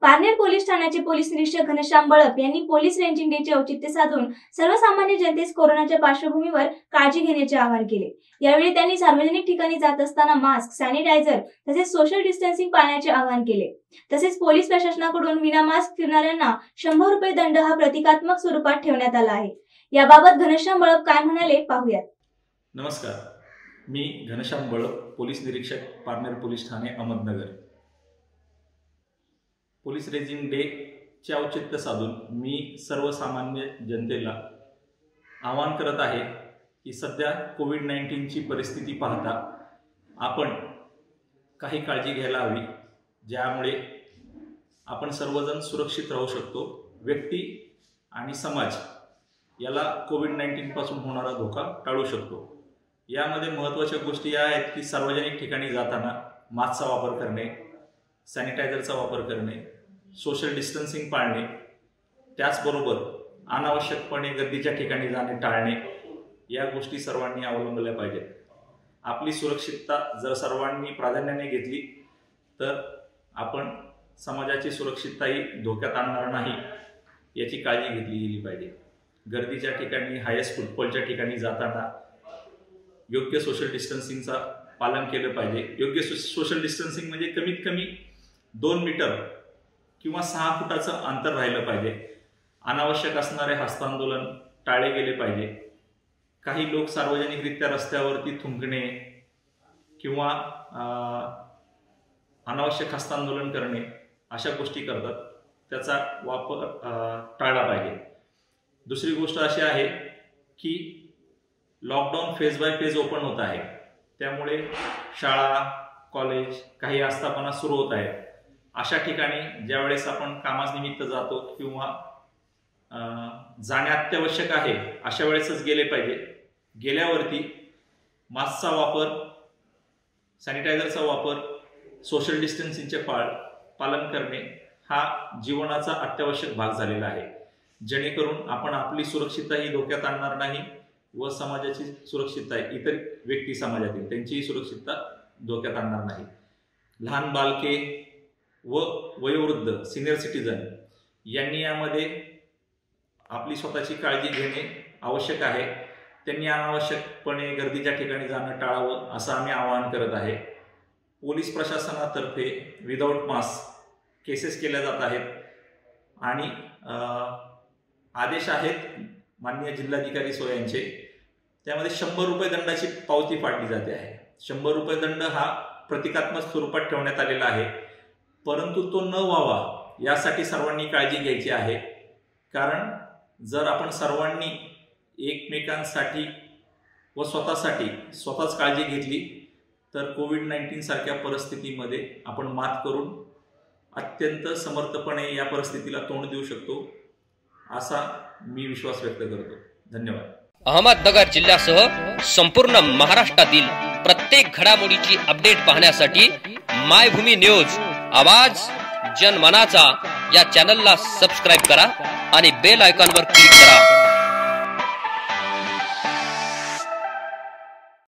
Parner police ठाण्याचे police निरीक्षक घनश्याम बळप यांनी पोलीस रेंजिंग डेचे औचित्य साधून सर्वसामान्य जनतेस कोरोनाच्या पार्श्वभूमीवर काळजी घेण्याचे आवाहन केले। यावेळी त्यांनी सार्वजनिक ठिकाणी जात असताना मास्क, सॅनिटायझर तसेच सोशल डिस्टन्सिंग पाळण्याचे आवाहन केले। तसेच पोलीस प्रशासनाकडून विना मास्क फिरणाऱ्यांना 100 रुपये दंड हा प्रतिकात्मक स्वरूपात ठेवण्यात आला आहे। याबाबत घनश्याम बळप काय म्हणाले पाहूयात। नमस्कार, मी घनश्याम बळप, पोलीस निरीक्षक, पारनेर पोलीस ठाणे, अहमदनगर। पोलीस रेजिंग डे चे औचित्य साधून मी सर्वसामान्य जनतेला आवाहन करत आहे की सध्या कोविड-19 ची परिस्थिती पाहता आपण काही काळजी घ्यायला हवी, ज्यामुळे आपण सर्वजण सुरक्षित राहू शकतो। व्यक्ती आणि समाज याला कोविड-19 पासून होणारा धोका टाळू शकतो। यामध्ये महत्त्वाच्या गोष्टी या आहेत की सार्वजनिक ठिकाणी जाताना मास्कचा वापर करणे, सॅनिटायझरचा वापर करणे, सोशल डिस्टन्सिंग पाळणे, त्याचबरोबर अनावश्यकपणे गर्दीच्या ठिकाणी जाणे टाळणे, या गोष्टी सर्वांनी अवलंबल्या पाहिजेत। आपली सुरक्षितता जर सर्वांनी प्राधान्याने घेतली तर आपण समाजाची सुरक्षितताही धोक्यात आणणार नाही याची काळजी घेतली गेली पाहिजे। गर्दीच्या ठिकाणी, हायस्ट फुटफॉलच्या ठिकाणी जाताना योग्य सोशल डिस्टन्सिंगचा पालन केलं पाहिजे। योग्य सोशल डिस्टन्सिंग म्हणजे कमीत कमी 2 मीटर किंवा 6 फुटाचं अंतर राहिलं पाहिजे। अनावश्यक असणारे हस्तांदोलन टाळले गेले पाहिजे। काही लोक सार्वजनिकरित्या रस्त्यावरती थुंकणे किंवा अनावश्यक हस्तांदोलन करणे अशा गोष्टी करतात, त्याचा वापर टाळला पाहिजे। दुसरी गोष्ट अशी आहे की lockdown phase by phase open होत आहे, त्यामुळे शाळा, कॉलेज, काही आस्थापना सुरू होत आहेत। अशा ठिकाणी ज्यावेळेस आपण कामानिमित्त जातो किंवा जाणे अत्यावश्यक आहे अशा वेळेसच गेले पाहिजे। गेल्यावरती मास्कचा वापर, सॅनिटायझरचा वापर, सोशल डिस्टन्सिंगचे पालन करणे हा जीवनाचा अत्यावश्यक भाग झालेला आहे, जेणेकरून आपण आपली सुरक्षितताही धोक्यात आणणार नाही व समाजाची सुरक्षितता, इतर व्यक्ती समाजातील त्यांचीही सुरक्षितता धोक्यात आणणार नाही। लहान बालके व वयोवृद्ध, सिनियर सिटीजन यांनी यामध्ये आपली स्वतःची काळजी घेणे आवश्यक आहे। त्यांनी अनावश्यकपणे गर्दीच्या ठिकाणी जाणं टाळावं असं आम्ही आवाहन करत आहे। पोलीस प्रशासनातर्फे विदाऊट मास्क केसेस केल्या जात आहेत आणि आदेश आहेत माननीय जिल्हाधिकारी यांचे, त्यामध्ये 100 रुपये दंडाची पावती फाडली जाते आहे। 100 रुपये दंड हा प्रतिकात्मक स्वरूपात ठेवण्यात आलेला आहे, परंतु तो न व्हावा यासाठी सर्वांनी काळजी घ्यायची आहे। कारण जर आपण सर्वांनी एकमेकांसाठी व स्वतःच काळजी घेतली तर कोविड-19 सारख्या परिस्थितीमध्ये आपण मात करून अत्यंत समर्थपणे या परिस्थितीला तोंड देऊ शकतो असा मी विश्वास व्यक्त करतो। धन्यवाद। अहमदनगर जिल्ह्यासह संपूर्ण महाराष्ट्रातील प्रत्येक घडामोडीची अपडेट पाहण्यासाठी मायभूमी न्यूज आवाज जनमनाचा या चॅनलला सबस्क्राइब करा आणि बेल आयकॉनवर क्लिक करा।